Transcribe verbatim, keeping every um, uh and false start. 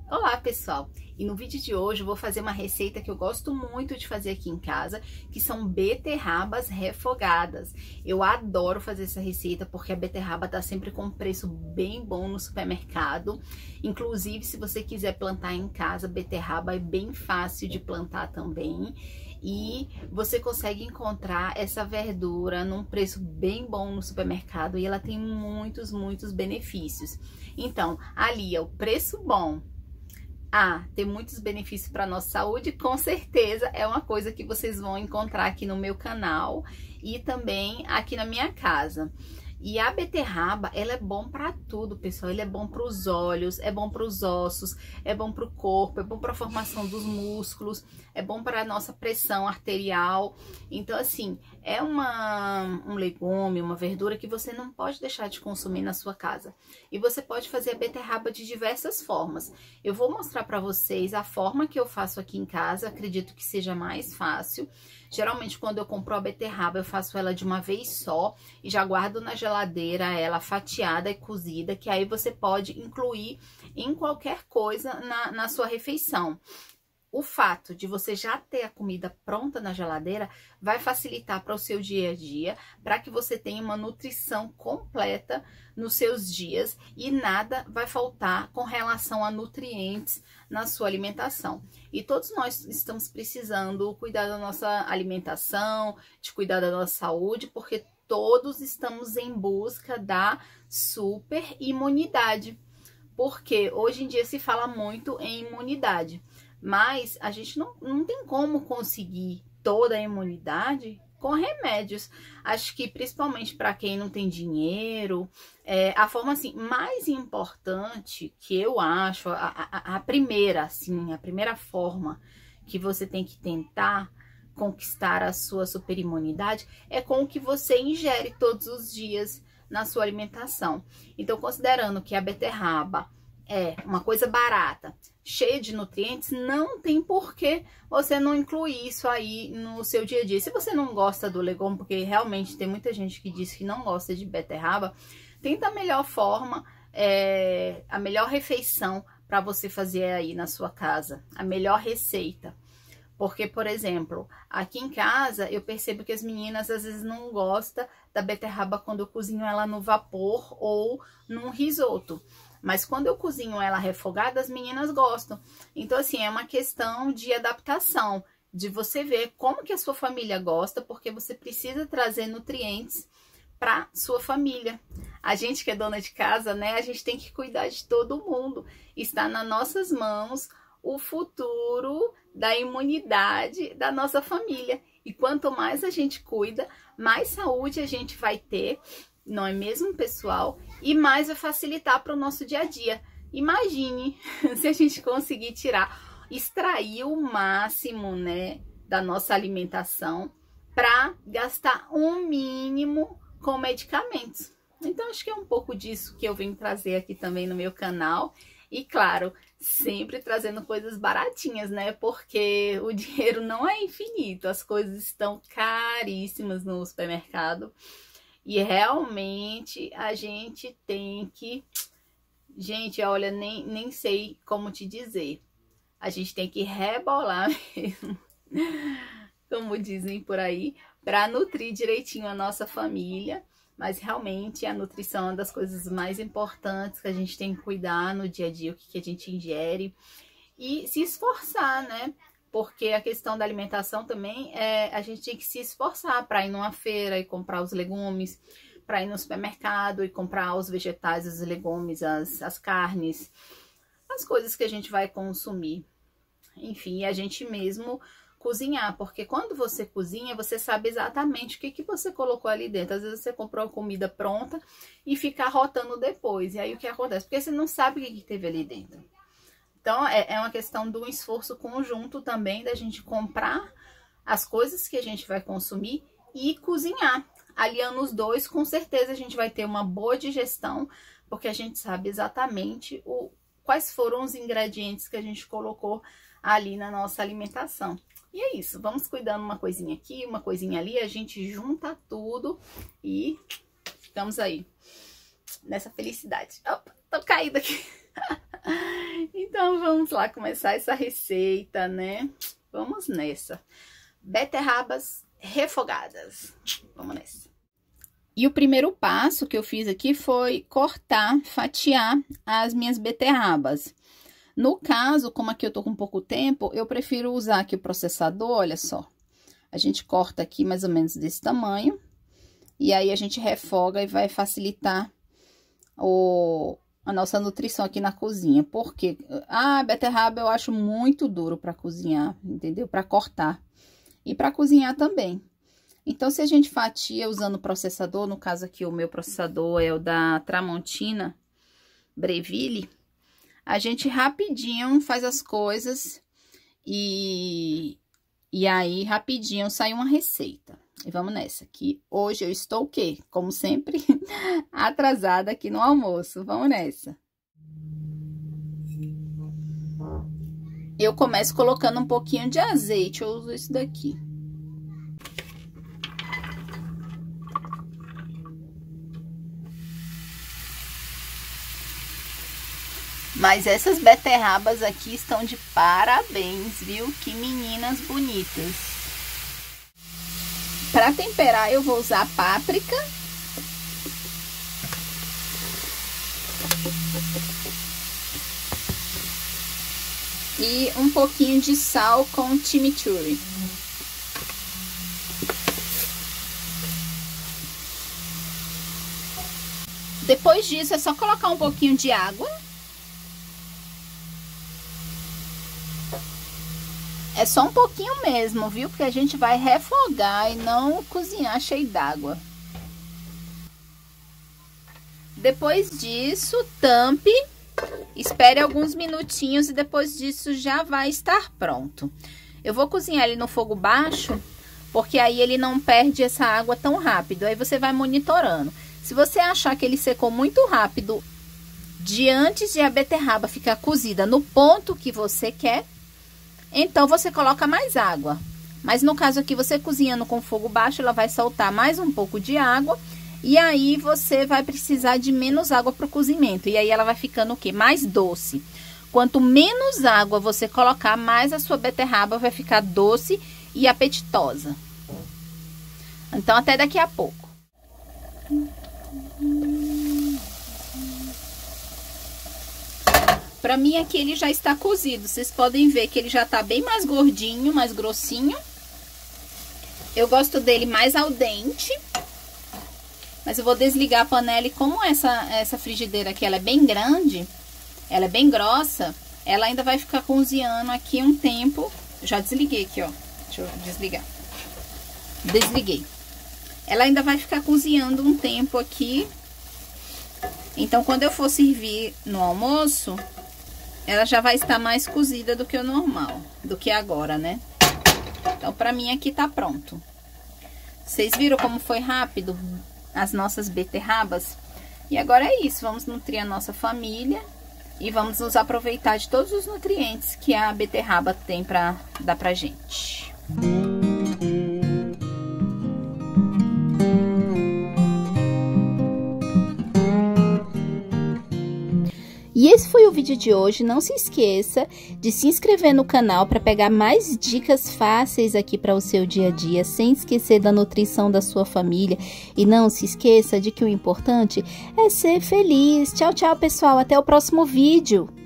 Olá pessoal, e no vídeo de hoje eu vou fazer uma receita que eu gosto muito de fazer aqui em casa, que são beterrabas refogadas. Eu adoro fazer essa receita porque a beterraba tá sempre com um preço bem bom no supermercado. Inclusive, se você quiser plantar em casa, beterraba é bem fácil de plantar também. E você consegue encontrar essa verdura num preço bem bom no supermercado e ela tem muitos, muitos benefícios. Então, ali é o preço bom. Ah, tem muitos benefícios para nossa saúde, com certeza é uma coisa que vocês vão encontrar aqui no meu canal e também aqui na minha casa. E a beterraba, ela é bom para tudo, pessoal. Ele é bom para os olhos, é bom para os ossos, é bom para o corpo, é bom para a formação dos músculos, é bom para a nossa pressão arterial. Então, assim, é uma, um legume, uma verdura que você não pode deixar de consumir na sua casa. E você pode fazer a beterraba de diversas formas. Eu vou mostrar para vocês a forma que eu faço aqui em casa, acredito que seja mais fácil. Geralmente, quando eu compro a beterraba, eu faço ela de uma vez só e já guardo na geladeira ela fatiada e cozida, que aí você pode incluir em qualquer coisa na, na sua refeição. O fato de você já ter a comida pronta na geladeira vai facilitar para o seu dia a dia, para que você tenha uma nutrição completa nos seus dias e nada vai faltar com relação a nutrientes na sua alimentação. E todos nós estamos precisando cuidar da nossa alimentação, de cuidar da nossa saúde, porque todos estamos em busca da super imunidade. Porque hoje em dia se fala muito em imunidade. Mas a gente não, não tem como conseguir toda a imunidade com remédios. Acho que principalmente para quem não tem dinheiro, é, a forma assim mais importante que eu acho, a, a, a primeira assim, a primeira forma que você tem que tentar conquistar a sua superimunidade é com o que você ingere todos os dias na sua alimentação. Então, considerando que a beterraba é uma coisa barata, cheia de nutrientes, não tem por que você não incluir isso aí no seu dia a dia. Se você não gosta do legume, porque realmente tem muita gente que diz que não gosta de beterraba, tenta a melhor forma, é, a melhor refeição para você fazer aí na sua casa, a melhor receita. Porque, por exemplo, aqui em casa eu percebo que as meninas às vezes não gostam da beterraba quando eu cozinho ela no vapor ou num risoto. Mas quando eu cozinho ela refogada, as meninas gostam. Então, assim, é uma questão de adaptação, de você ver como que a sua família gosta, porque você precisa trazer nutrientes para sua família. A gente que é dona de casa, né, a gente tem que cuidar de todo mundo. Está nas nossas mãos o futuro da imunidade da nossa família. E quanto mais a gente cuida, mais saúde a gente vai ter, não é mesmo, pessoal? E mais vai facilitar para o nosso dia a dia. Imagine se a gente conseguir tirar, extrair o máximo, né, da nossa alimentação para gastar um mínimo com medicamentos. Então, acho que é um pouco disso que eu venho trazer aqui também no meu canal. E, claro, sempre trazendo coisas baratinhas, né? Porque o dinheiro não é infinito, as coisas estão caríssimas no supermercado. E realmente a gente tem que... Gente, olha, nem, nem sei como te dizer. A gente tem que rebolar mesmo, como dizem por aí, para nutrir direitinho a nossa família. Mas realmente a nutrição é uma das coisas mais importantes que a gente tem que cuidar no dia a dia, o que, que a gente ingere. E se esforçar, né? Porque a questão da alimentação também, é, a gente tem que se esforçar para ir numa feira e comprar os legumes, para ir no supermercado e comprar os vegetais, os legumes, as, as carnes, as coisas que a gente vai consumir. Enfim, a gente mesmo cozinhar, porque quando você cozinha, você sabe exatamente o que, que você colocou ali dentro. Às vezes você comprou a comida pronta e fica rotando depois. E aí o que acontece? Porque você não sabe o que, que teve ali dentro. Então, é, é uma questão do esforço conjunto também, da gente comprar as coisas que a gente vai consumir e cozinhar. Aliando os dois, com certeza a gente vai ter uma boa digestão, porque a gente sabe exatamente o, quais foram os ingredientes que a gente colocou ali na nossa alimentação. E é isso, vamos cuidando uma coisinha aqui, uma coisinha ali, a gente junta tudo e ficamos aí nessa felicidade. Opa, tô caída aqui. Então vamos lá começar essa receita, né? Vamos nessa. Beterrabas refogadas. Vamos nessa. E o primeiro passo que eu fiz aqui foi cortar, fatiar as minhas beterrabas. No caso, como aqui eu tô com pouco tempo, eu prefiro usar aqui o processador, olha só. A gente corta aqui mais ou menos desse tamanho. E aí, a gente refoga e vai facilitar o, a nossa nutrição aqui na cozinha. Porque a beterraba eu acho muito duro para cozinhar, entendeu? Para cortar. E para cozinhar também. Então, se a gente fatia usando o processador, no caso aqui o meu processador é o da Tramontina Breville, a gente rapidinho faz as coisas e, e aí rapidinho sai uma receita. E vamos nessa, que hoje eu estou o quê? Como sempre, atrasada aqui no almoço. Vamos nessa. Eu começo colocando um pouquinho de azeite, eu uso esse daqui. Mas essas beterrabas aqui estão de parabéns, viu? Que meninas bonitas. Para temperar, eu vou usar páprica. E um pouquinho de sal com chimichurri. Depois disso, é só colocar um pouquinho de água. É só um pouquinho mesmo, viu? Porque a gente vai refogar e não cozinhar cheio d'água. Depois disso, tampe, espere alguns minutinhos e depois disso já vai estar pronto. Eu vou cozinhar ele no fogo baixo, porque aí ele não perde essa água tão rápido. Aí você vai monitorando. Se você achar que ele secou muito rápido, de antes de a beterraba ficar cozida no ponto que você quer, então, você coloca mais água. Mas no caso aqui, você cozinhando com fogo baixo, ela vai soltar mais um pouco de água. E aí, você vai precisar de menos água para o cozimento. E aí, ela vai ficando o quê? Mais doce. Quanto menos água você colocar, mais a sua beterraba vai ficar doce e apetitosa. Então, até daqui a pouco. Pra mim aqui ele já está cozido, vocês podem ver que ele já tá bem mais gordinho, mais grossinho. Eu gosto dele mais al dente. Mas eu vou desligar a panela e como essa, essa frigideira aqui ela é bem grande, ela é bem grossa, ela ainda vai ficar cozinhando aqui um tempo. Já desliguei aqui, ó, deixa eu desligar. Desliguei. Ela ainda vai ficar cozinhando um tempo aqui. Então, quando eu for servir no almoço, ela já vai estar mais cozida do que o normal, do que agora, né? Então, pra mim aqui tá pronto. Vocês viram como foi rápido as nossas beterrabas? E agora é isso, vamos nutrir a nossa família e vamos nos aproveitar de todos os nutrientes que a beterraba tem pra dar pra gente. E esse foi o vídeo de hoje. Não se esqueça de se inscrever no canal para pegar mais dicas fáceis aqui para o seu dia a dia, sem esquecer da nutrição da sua família. E não se esqueça de que o importante é ser feliz. Tchau, tchau, pessoal. Até o próximo vídeo.